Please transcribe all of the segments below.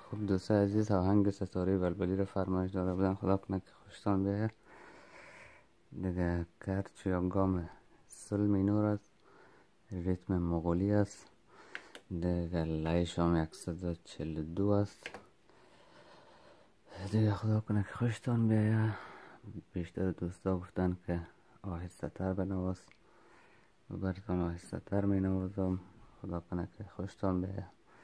خب دوست عزیز، آهنگ ستاره بلبلی رو فرمایش داده بودن، خدا کنه که خوشتان بیایه دیگه. کرچ یا گام سل مینور است، ریتم مغولی است دیگه، لایش هم 142 است دیگه. خدا کنه که خوشتان بیایه. بیشتر دوستا گفتن که آهسته تر بنواز و براتون آهسته تر می نوازم. خدا کنه که خوشتان بیایه.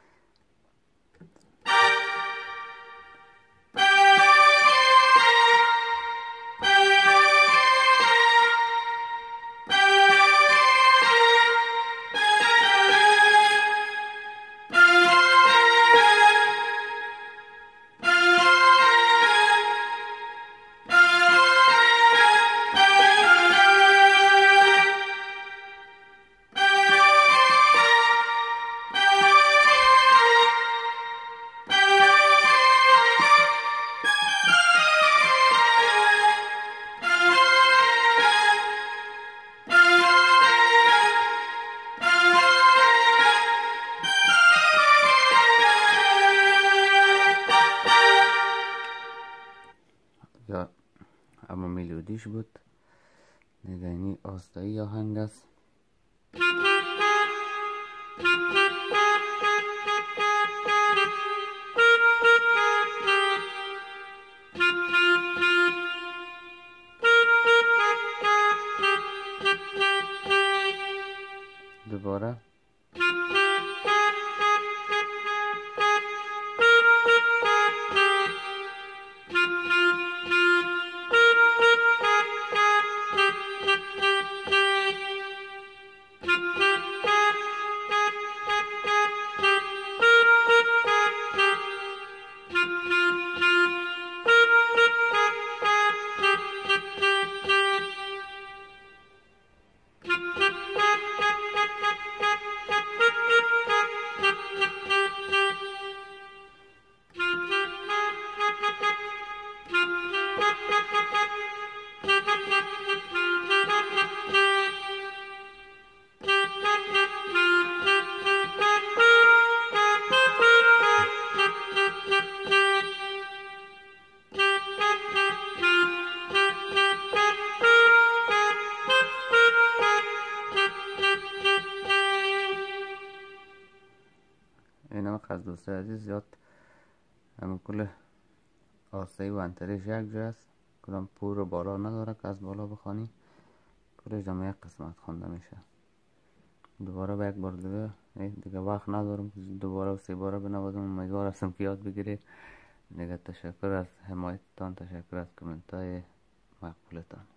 یا اما میلودیش بود دیگه. اینی آستایی آهنگ است. دوباره این هم از دوست عزیز زیاد همون کل آستایی و انتریش یک جا است، کدام پور و بالا نداره که از بالا بخوانی، کلش هم یک قسمت خوانده میشه. دوباره با یک بار دیگه وقت ندارم که دوباره و 3 باره بنوازم. امیدوار هستم که یاد بگیرید دیگه. تشکر از حمایتتان، تشکر از کامنت های مقبولتان.